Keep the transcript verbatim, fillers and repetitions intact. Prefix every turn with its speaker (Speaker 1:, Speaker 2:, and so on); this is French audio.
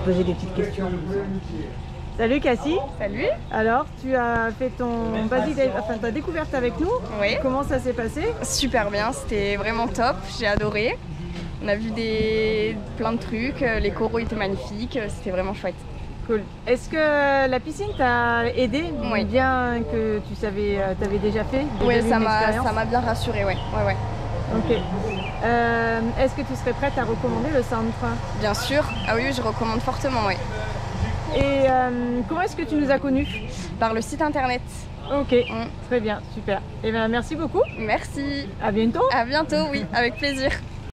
Speaker 1: te poser des petites questions. Salut Cassie.
Speaker 2: Salut.
Speaker 1: Alors, tu as fait ton basique, enfin ta découverte avec nous.
Speaker 2: Oui.
Speaker 1: Comment ça s'est passé?
Speaker 2: Super bien, c'était vraiment top, j'ai adoré. On a vu des... plein de trucs, les coraux étaient magnifiques, c'était vraiment chouette.
Speaker 1: Cool. Est-ce que la piscine t'a aidé?
Speaker 2: Oui.
Speaker 1: Bien que tu savais, tu avais déjà fait?
Speaker 2: Oui, ça m'a bien rassuré, ouais. ouais, ouais.
Speaker 1: Ok. Euh, Est-ce que tu serais prête à recommander le centre?
Speaker 2: Bien sûr. Ah oui, je recommande fortement, oui.
Speaker 1: Et euh, comment est-ce que tu nous as connus?
Speaker 2: Par le site internet.
Speaker 1: Ok, mm. Très bien, super. Et bien merci beaucoup.
Speaker 2: Merci.
Speaker 1: À bientôt.
Speaker 2: À bientôt, oui, avec plaisir.